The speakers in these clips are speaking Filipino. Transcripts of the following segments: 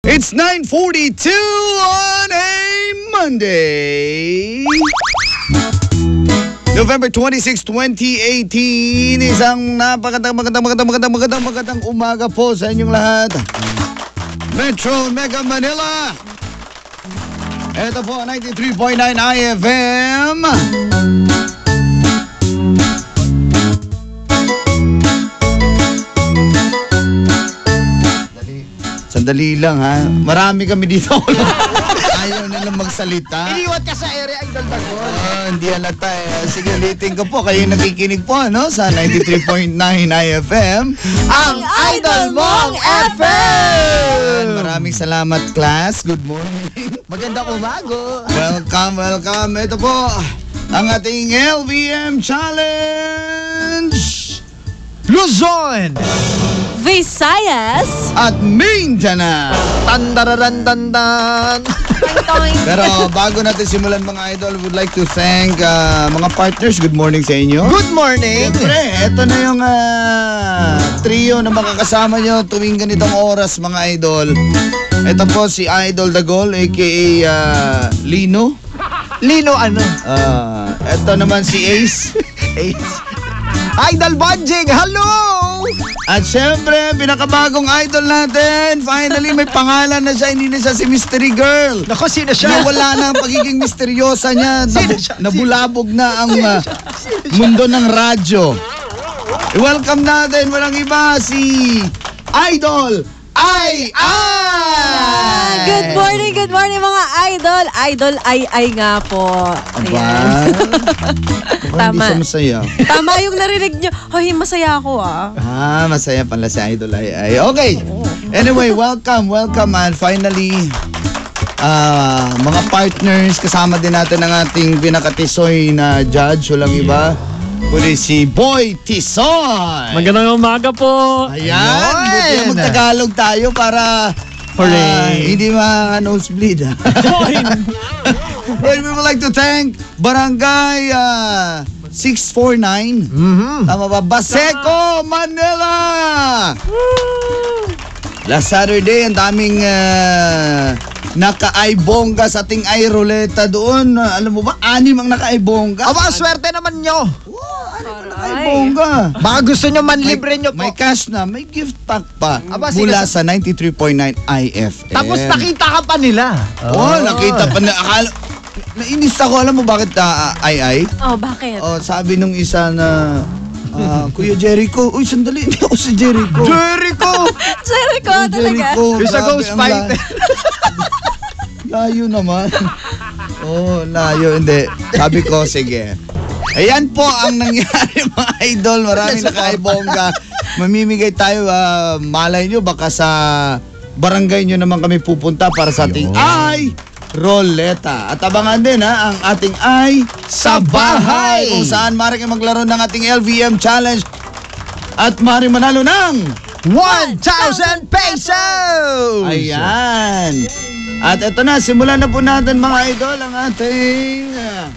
It's 9:42 on a Monday. November 26, 2018. Isang magandang umaga po sa inyong lahat. Metro Mega Manila. Ito po, 93.9 iFM. Sandali lang ha. Marami kami dito. Ayaw na lang magsalita. Iniwat ka sa area Idol Dagol. Hindi halata eh. Sige, ulitin ko po. Kayo nakikinig po sa 93.9 iFM. Ang Idol mong FM! Maraming salamat, class. Good morning. Magandang umago. Welcome. Ito po ang ating LVM Challenge. Luzon! Visayas At Mindanao. Tandararandandan. Pero bago natin simulan mga idol, would like to thank mga partners. Good morning sa inyo. Good morning! Siyempre, ito na yung trio na makakasama nyo tuwing ganitong oras mga idol. Ito po si Idol Dagol aka Lino. Lino ano? Ito naman si Ace. Idol Bonjing, hello! At syempre, pinakabagong idol natin. Finally, may pangalan na siya. Hindi na siya si Mystery Girl. Naku, sino siya? Nawala na ang pagiging misteryosa niya. Sino siya? Nabulabog na ang mundo ng radyo. I-welcome natin, walang iba, si Idol Ay! Good morning mga idol. Idol ay nga po. Aba? Tama. Hindi siya masaya. Tama yung narinig nyo. Hoy, masaya ako Masaya pala si Idol Ay. Okay. Anyway, welcome. And finally, mga partners, kasama din natin ang ating pinakatisoy na judge. Walang iba. Kundi si Boy Tisoy. Magandang umaga po. Ayan. Buti mag-Tagalog tayo para hindi ma-nosebleed. Well, we would like to thank Barangay 649. Tama ba? Baseco, Manila. Last Saturday, ang daming naka-aibongga sa ating ay-ruleta doon. Alam mo ba, 6 ang naka-aibongga. Aba, swerte naman nyo. Naka-aibongga. Baka gusto nyo manlibre nyo po. May cash na, may gift pack pa. Aba, mula sa 93.9 iFM. Tapos nakita ka pa nila. Nakita pa na. Nainis ako, alam mo bakit ay? Bakit? Sabi nung isa na, Kuya Jericho, uy, sandali, hindi ako si Jericho. Jericho talaga. Isa ghost fighter. Layo naman. Layo, hindi. Sabi ko, sige. Ayan po ang nangyari mga idol. Maraming nakaibongga. Mamimigay tayo, malay nyo, baka sa barangay nyo naman kami pupunta para sa ating roleta. At abangan din ang ating sa bahay. Kung saan maaari kayo maglaro ng ating LVM Challenge. At maaari manalo ng 1,000 pesos! Ayan. At ito na, simulan na po natin mga idol ang ating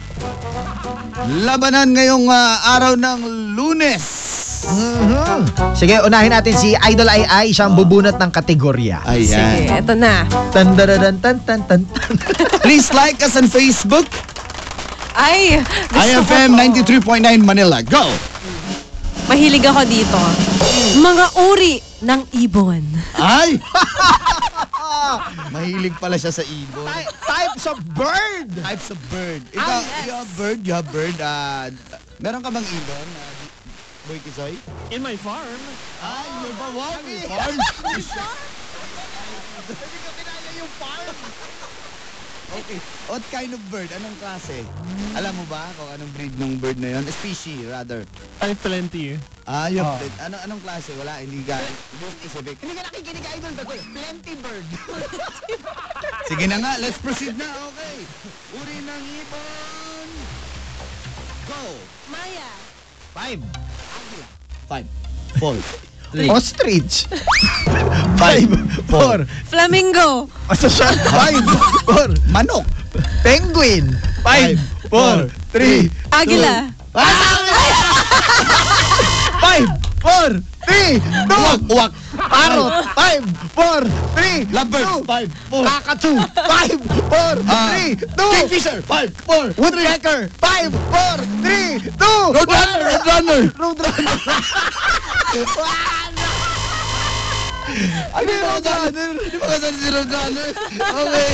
labanan ngayong araw ng Lunes. Sige, unahin natin si Idol Ay, siyang bubunot ng kategorya. Ayan. Sige, eto na. Tan. Please like us on Facebook. Ay, gusto iFM ko to. 93.9 Manila. Go! Mahilig ako dito. Mga uri ng ibon. Ay! Mahilig pala siya sa ibon. Types of bird! Types of bird. Ikaw, you have bird. Meron ka bang ibon? Boy Tisoy? In my farm. Ay, may ba? Wow, may farm. Okay. What kind of bird? Anong klase? Alam mo ba kung anong breed ng bird na yun? Species, rather. Ay, plenty. You have anong klase? Wala, hindi ka. Specific. Hindi ka nakikinig, Idol Dagol. Plenty bird. Sige na nga, let's proceed na. Okay. Uri ng ibon. Go. Maya. 5. 5, 4, 3, Ostrich. 5, 4. Flamingo. Asa siya? 5, 4. Manok. Penguin. 5, 4, 3. Agila. 5, 4, 3, 2, Uwak. Parrot. 5, 4, 3, Lovebirds. 5, 4. Kakatsu. 5, 4, 3, 2, Kingfisher. 5, 4. Woodpecker. 5, 4, 3, 2, Roadrunner. Roadrunner. Roadrunner. Ano yung Roadrunner? Hindi ba kasali si Roadrunner? Okay.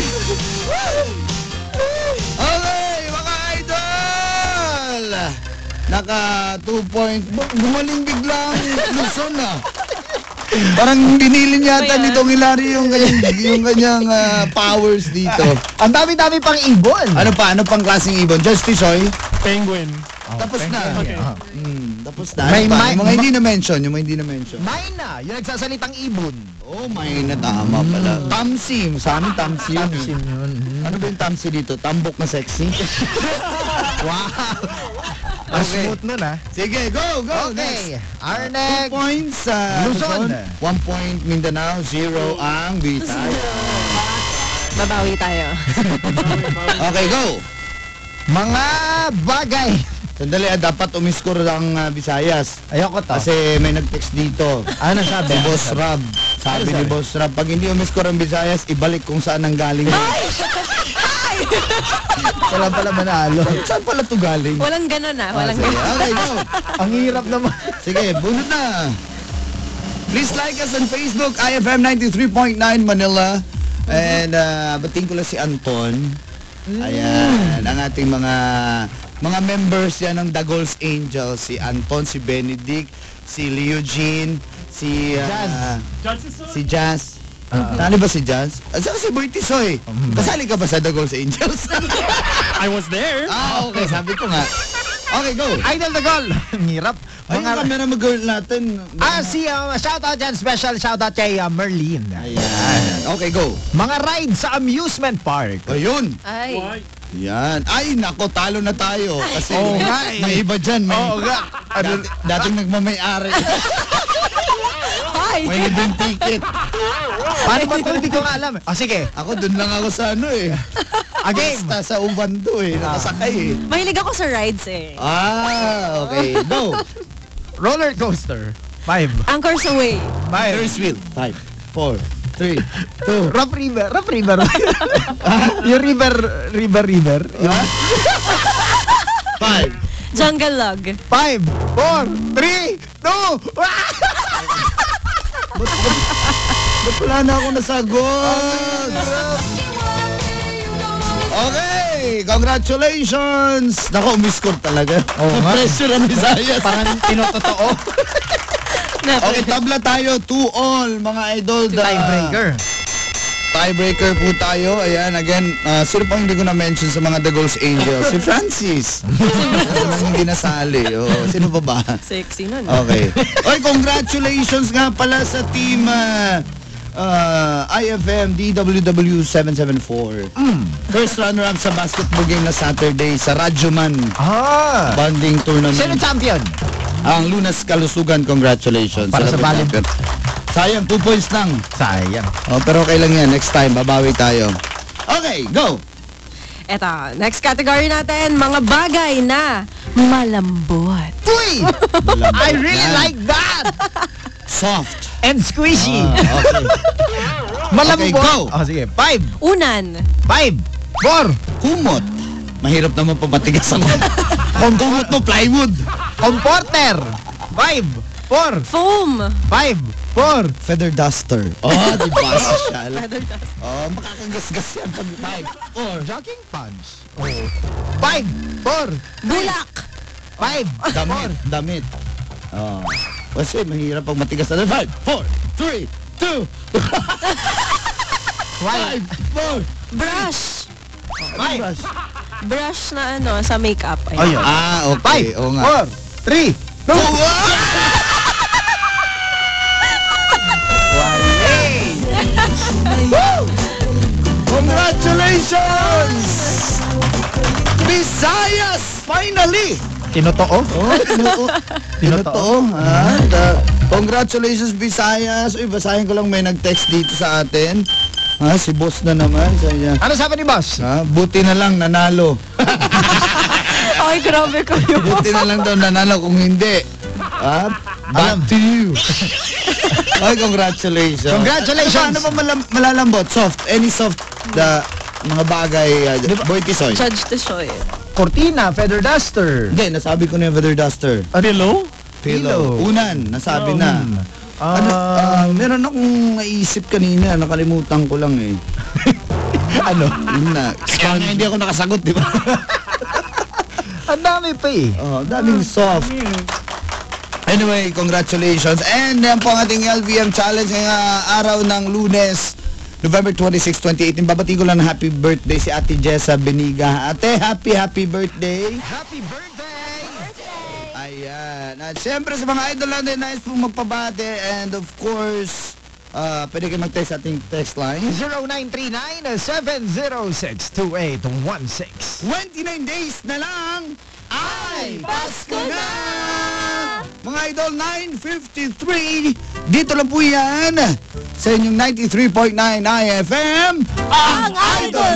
Okay, mga idol! Naka 2 points. Gumaling biglang Luzon ah. Parang binilin yata Ano yan? nitong Hilary yung kanyang powers dito. Ang dami-dami pang ibon. Ano pang klaseng ibon? Justice, oy? Penguin. Tapos na. Okay. Tapos na. May Ano pa? ma- Yung mga hindi na-mention. Yung mga hindi na-mention. Mayna, yung nagsasalitang ibon. Oh, may natama pala. Tamsi. Sa amin, Tamsi yun. Tamsin yun. Ano ba yung Tamsi dito? Tambok na sexy? Wow. Ang Okay. smooth nun ah. Sige, go! Okay. Next. Our 2 next. points sa Luzon. 1 point Mindanao, 0 ang Visayas. Babawi tayo. Okay, go! Mga bagay. Sandali, dapat umiscore ang Visayas. Ayoko to. Kasi may nag-text dito. Ano sabi? Si Boss Rob. Sabi ni Boss Rob, pag hindi umiscore ang Visayas, ibalik kung saan ang galing. Wala pala manalo. Saan pala to galing? Walang ganun walang Sige, ganun. okay, go! Ang hirap naman. Sige, bunot na. Please like us on Facebook, iFM 93.9 Manila. And batiin ko lang si Anton. Ayan, ang ating mga members yan ng The Ghost Angels. Si Anton, si Benedict, si Leo Jean, si si Jazz. Tali ba si Jazz? At saka si Boy Tisoy. Kasali ka ba sa The Ghost Angels? I was there. Okay, sabi ko nga. Okay, go. Idol the goal. Ang hirap. Ay, yung camera mag-girl natin. Si shoutout dyan, special shoutout kay Merlin. Ayan. Okay, go. Mga ride sa amusement park. Ayun. Ay. Why? Yan. Ay, nako, talo na tayo. Kasi Oo nga eh. may iba dyan. May, Oo nga. dating nagmamayari. Ay. May libreng ticket. Paano ba ito? Hindi ko nga alam. Sige, Ako, dun lang ako sa ano eh. again. Basta sa Ubando eh. Nakasakay eh. Mahilig ako sa rides Okay. Go. Roller coaster. 5. Anchors Away. Ferris wheel. 5, 4, 3, 2. Rough river. Rough river. Yung river. 5. Jungle Log. 5, 4, 3, 2. Ba't wala na ako nasagot? Okay, congratulations! Nako, umiscore talaga. Oo nga. Pressure ang Visayas. Parang tinototoo. Okay, tabla tayo 2-all, mga idol. Tiebreaker. Tiebreaker po tayo. Ayan, again, sino pang hindi ko na-mention sa mga The Ghost Angels? Si Francis. Sino hindi nasali? Sino pa ba? Sexy nun. Okay. Oy, congratulations nga pala sa team iFM DWW 774. First runner-up sa basketball game na Saturday sa Radyoman Bonding Tournament. Sino champion? Ang Lunas Kalusugan, congratulations. Para sa Salamat, volleyball. champion. Sayang, 2 points lang. Sayang. Pero okay lang yan. Next time, babawi tayo. Okay, go! Eto, next category natin, mga bagay na malambot. Uy! I really Yan. like that! Soft. And squishy. Okay. Malambot. Okay, go. Sige. 5, Unan. 5, 4. Kumot. Mahirap naman pamatigas ako. Kumot mo, plywood. Comporter. 5, 4, Foam. 5, 4. Feather duster. Di ba? Social. Feather dust. Makakagasgas yan pag 5, 4. Jogging pants. 5, 4, Bulak. 5, Damit. Kasi mahirap pag matigas na 5, 4, 3, 2, 5, 4. Brush. 5, Brush na sa makeup. Ayun. Okay. 5, Oo nga. 4, 3, 2. Congratulations! Visayas! Finally! Tinotoo? Tinotoo. Congratulations, Visayas. Uy, basahin ko lang, may nag-text dito sa atin. Si boss na naman. Ano sabi ni boss? Buti na lang nanalo. Ay, grabe ko yun. Buti na lang daw nanalo kung hindi. Back to you. Ay, congratulations. Congratulations. Ano ba malalambot? Soft? Any soft mga bagay? Boy Tisoy? Judge to show Cortina, feather duster. Hindi, nasabi ko na yung feather duster. Pillow? Pillow. Unan, nasabi na. Meron akong naisip kanina, nakalimutan ko lang eh. Ano? Yun na. Kaya nga hindi ako nakasagot, di ba? Ang dami pa eh. Daming soft. Anyway, congratulations. And yan po ang ating LVM challenge ngayong araw ng Lunes, November 26, 2018. Babatiin ko lang ng happy birthday si Ate Jessa Beniga. Ate, happy birthday. Happy birthday! Ayan. At syempre sa mga idol natin, nais pong magpabate. And of course, pwede kayo mag-text sa ating text line. 0939-706-2816. 29 days na lang ay Pasko na! Mga idol, 9:53. Dito lang po yan sa inyong 93.9 iFM, ang Idol